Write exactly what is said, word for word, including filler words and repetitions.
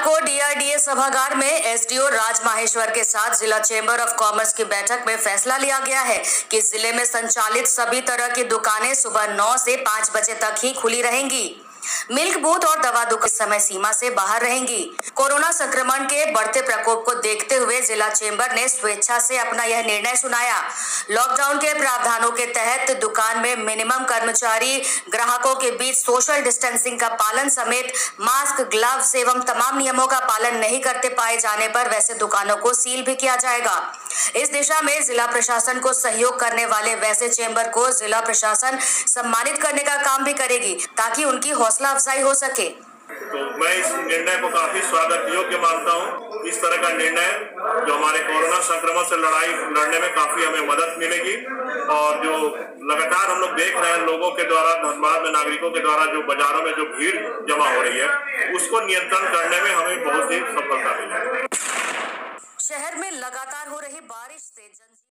को डीआरडीए सभागार में एसडीओ राज माहेश्वर के साथ जिला चेंबर ऑफ कॉमर्स की बैठक में फैसला लिया गया है कि जिले में संचालित सभी तरह की दुकानें सुबह नौ से पाँच बजे तक ही खुली रहेंगी। मिल्क बूथ और दवा दुकान समय सीमा से बाहर रहेंगी। कोरोना संक्रमण के बढ़ते प्रकोप को देखते हुए जिला चेंबर ने स्वेच्छा से अपना यह निर्णय सुनाया। लॉकडाउन के प्रावधानों के तहत दुकान में मिनिमम कर्मचारी ग्राहकों के बीच सोशल डिस्टेंसिंग का पालन समेत मास्क, ग्लव्स एवं तमाम नियमों का पालन नहीं करते पाए जाने पर वैसे दुकानों को सील भी किया जाएगा। इस दिशा में जिला प्रशासन को सहयोग करने वाले वैसे चेंबर को जिला प्रशासन सम्मानित करने का काम भी करेगी ताकि उनकी हौसला अफजाई हो सके। तो मैं इस निर्णय को काफी स्वागत योग्य मानता हूँ। इस तरह का निर्णय जो हमारे कोरोना संक्रमण से लड़ाई लड़ने में काफी हमें मदद मिलेगी और जो लगातार हम लोग देख रहे हैं लोगों के द्वारा, धनबाद में नागरिकों के द्वारा जो बाजारों में जो भीड़ जमा हो रही है उसको नियंत्रण करने में हमें बहुत ही सफलता मिलेगी। शहर में लगातार हो रही बारिश से